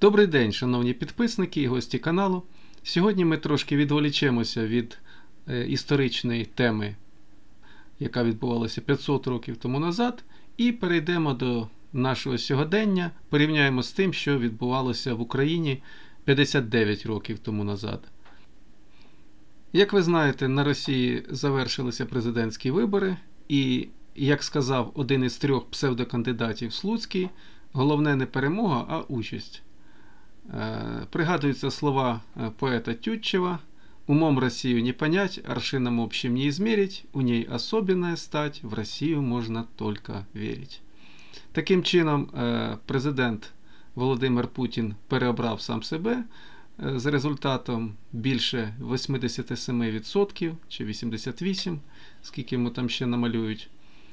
Добрий день, шановні підписники і гості каналу. Сьогодні ми трошки відволічемося від історичної теми, яка відбувалася 500 років тому назад, і перейдемо до нашого сьогодення, порівняємо з тим, що відбувалося в Україні 59 років тому назад. Як ви знаєте, на Росії завершилися президентські вибори, і, як сказав один із трьох псевдокандидатів Слуцький, головне не перемога, а участь. Пригадуются слова поэта Тютчева: «Умом Россию не понять, аршином общим не измерить, у ней особенная стать, в Россию можно только верить». Таким чином, президент Володимир Путін переобрав сам себе з результатом більше 87% чи 88%, скільки йому там ще намалюють.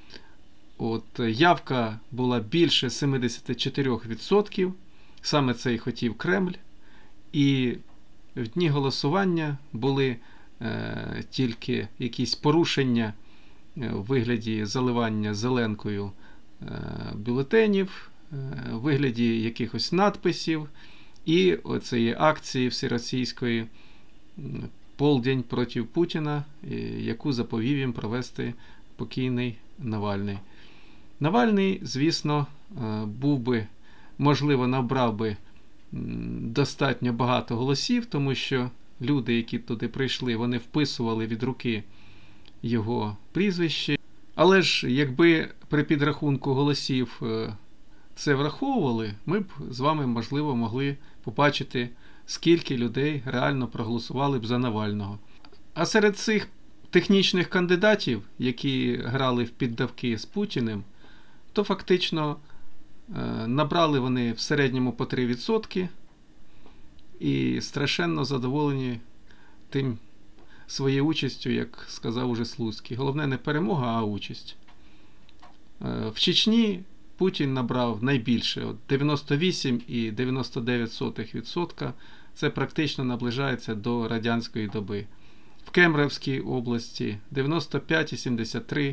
Явка була більше 74%. Саме це і хотів Кремль, і в дні голосування були тільки якісь порушення у вигляді заливання зеленкою бюлетенів, у вигляді якихось надписів і оцієї акції всеросійської «Полдень проти Путіна», яку заповів їм провести покійний Навальний. Навальний, звісно, був би, можливо, набрав би достатньо багато голосів, тому що люди, які туди прийшли, вони вписували від руки його прізвище. Але ж, якби при підрахунку голосів це враховували, ми б з вами, можливо, могли побачити, скільки людей реально проголосували б за Навального. А серед цих технічних кандидатів, які грали в піддавки з Путіним, то фактично набрали вони в середньому по 3% і страшенно задоволені тим своєю участю, як сказав уже Слуцький. Головне не перемога, а участь. В Чечні Путін набрав найбільше – 98,99%. Це практично наближається до радянської доби. В Кемеровській області 95,73%.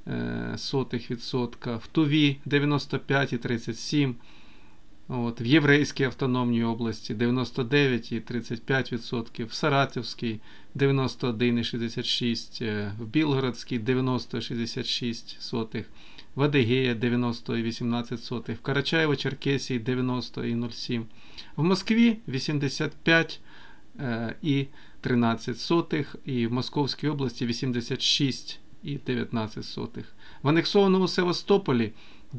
В Туві 95,37%, в Єврейській автономній області 99,35%, в Саратовській 91,66%, в Білгородській 90,66%, в Адигеї 90,18%, в Карачаєво-Черкесії 90,07%, в Москві 85,13% і в Московській області 86,19%. В анексованому Севастополі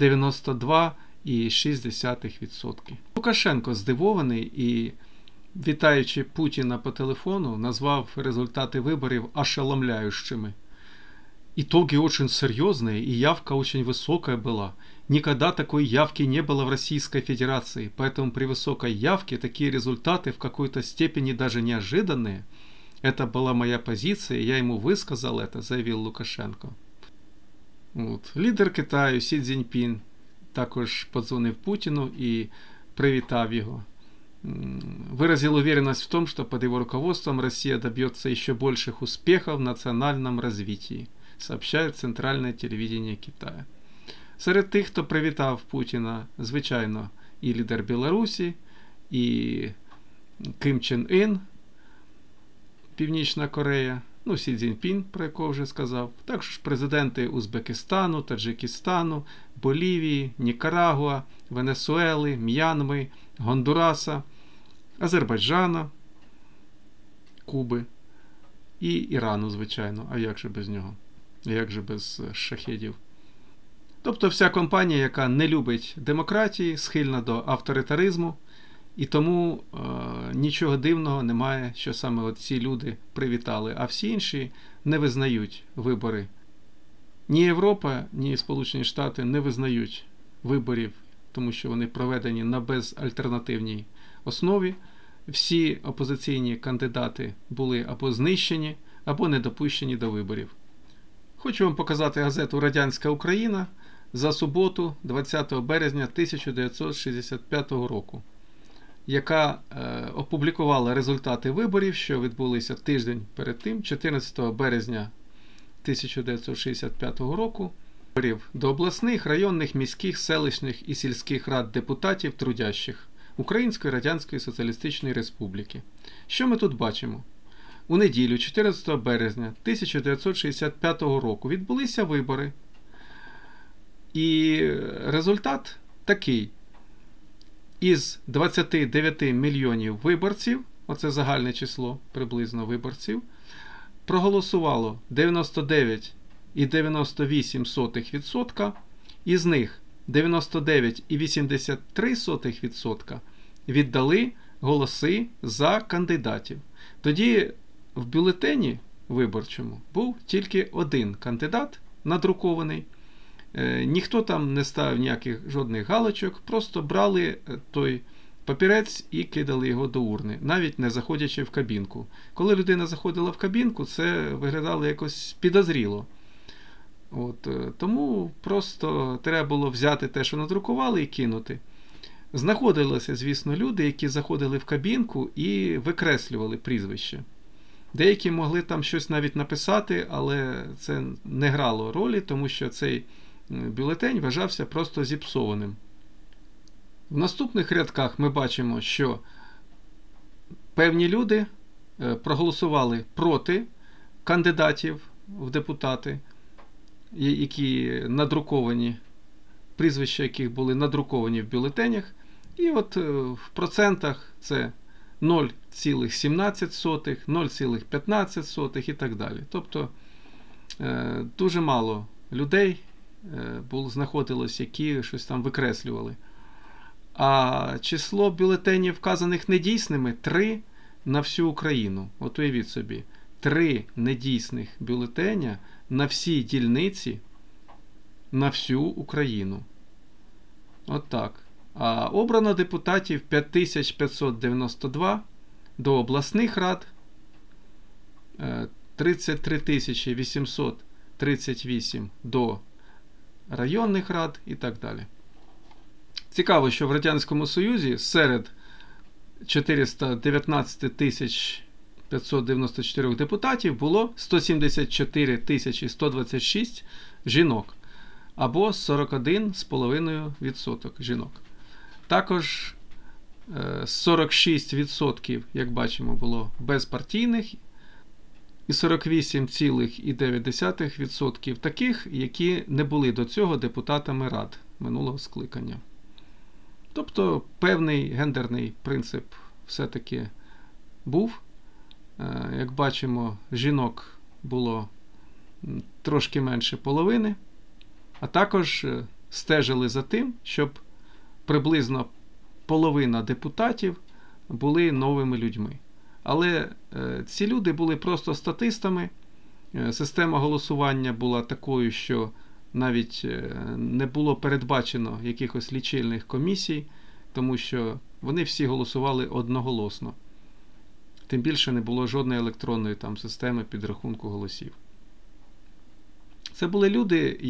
92,6%. Лукашенко здивований і, вітаючи Путіна по телефону, назвав результати виборів ошеломляющими. «Итоги очень серьезные, и явка очень высокая была. Никогда такой явки не было в Российской Федерации, поэтому при высокой явке такие результаты в какой-то степени даже неожиданные. Это была моя позиция, я ему высказал это», заявив Лукашенко. Лідер Китаю Сі Цзіньпін також подзвонив Путіну і привітав його. Выразил уверенность в том, что под его руководством Россия добьется еще больших успехов в национальном развитии, сообщает центральное телевидение Китая. Серед тих, хто привітав Путіна, звичайно, і лідер Білорусі, і Ким Чен Ін, Північна Корея, Сі Цзіньпін, про якого вже сказав, також президенти Узбекистану, Таджикистану, Болівії, Нікарагуа, Венесуели, М'янми, Гондураса, Азербайджана, Куби і Ірану, звичайно. А як же без нього? Як же без шахедів? Тобто вся компанія, яка не любить демократії, схильна до авторитаризму, і тому нічого дивного немає, що саме ці люди привітали, а всі інші не визнають вибори. Ні Європа, ні Сполучені Штати не визнають виборів, тому що вони проведені на безальтернативній основі. Всі опозиційні кандидати були або знищені, або не допущені до виборів. Хочу вам показати газету «Радянська Україна» за суботу, 20 березня 1965 року. Яка опублікувала результати виборів, що відбулися тиждень перед тим, 14 березня 1965 року, до обласних, районних, міських, селищних і сільських рад депутатів трудящих Української Радянської Соціалістичної Республіки. Що ми тут бачимо? У неділю, 14 березня 1965 року, відбулися вибори. І результат такий. Із 29 мільйонів виборців, оце загальне число приблизно виборців, проголосувало 99,98%, із них 99,83% віддали голоси за кандидатів. Тоді в бюлетені виборчому був тільки один кандидат надрукований. Ніхто там не ставив ніяких жодних галочок, просто брали той папірець і кидали його до урни, навіть не заходячи в кабінку. Коли людина заходила в кабінку, це виглядало якось підозріло. Тому просто треба було взяти те, що надрукували, і кинути. Знаходилися, звісно, люди, які заходили в кабінку і викреслювали прізвище. Деякі могли там щось навіть написати, але це не грало ролі, тому що цей бюлетень вважався просто зіпсованим. В наступних рядках ми бачимо, що певні люди проголосували проти кандидатів в депутати, які надруковані, прізвища яких були надруковані в бюлетенях. І от в процентах це 0,17, 0,15 і так далі. Тобто дуже мало людей знаходилось, які щось там викреслювали. А число бюлетенів, вказаних недійсними, 3 на всю Україну. От уявіть собі, 3 недійсних бюлетеня на всі дільниці на всю Україну. От так. А обрано депутатів 5592, до обласних рад 33 838 до районних рад і так далі. Цікаво, що в Радянському Союзі серед 419 594 депутатів було 174 126 жінок, або 41,5% жінок. Також 46%, як бачимо, було безпартійних, і 48,9% таких, які не були до цього депутатами рад минулого скликання. Тобто певний гендерний принцип все-таки був. Як бачимо, жінок було трошки менше половини, а також стежили за тим, щоб приблизно половина депутатів були новими людьми. Але ці люди були просто статистами. Система голосування була такою, що навіть не було передбачено якихось лічильних комісій, тому що вони всі голосували одноголосно. Тим більше не було жодної електронної там системи підрахунку голосів. Це були люди,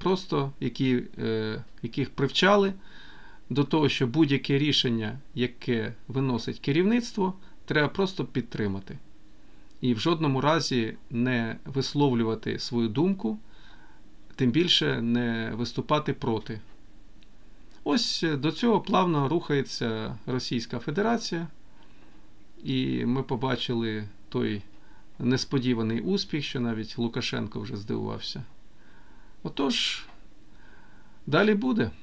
яких привчали до того, що будь-яке рішення, яке виносить керівництво, треба просто підтримати. І в жодному разі не висловлювати свою думку, тим більше не виступати проти. Ось до цього плавно рухається Російська Федерація. І ми побачили той несподіваний успіх, що навіть Лукашенко вже здивувався. Отож, далі буде.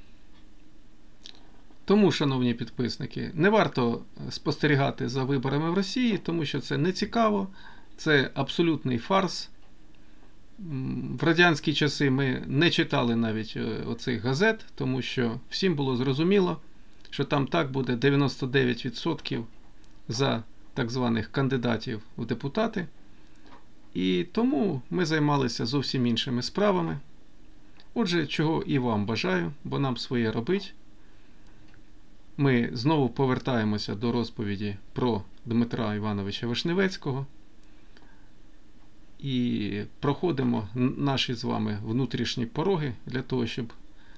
Тому, шановні підписники, не варто спостерігати за виборами в Росії, тому що це не цікаво, це абсолютний фарс. В радянські часи ми не читали навіть оцих газет, тому що всім було зрозуміло, що там так буде 99% за так званих кандидатів в депутати. І тому ми займалися зовсім іншими справами. Отже, чого і вам бажаю, бо нам своє робить. Ми знову повертаємося до розповіді про Дмитра Івановича Вишневецького і проходимо наші з вами внутрішні пороги для того, щоб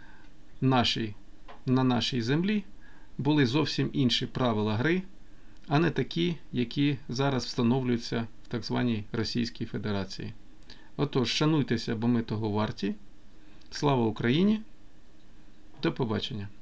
на нашій землі були зовсім інші правила гри, а не такі, які зараз встановлюються в так званій Російській Федерації. Отож, шануйтеся, бо ми того варті. Слава Україні! До побачення!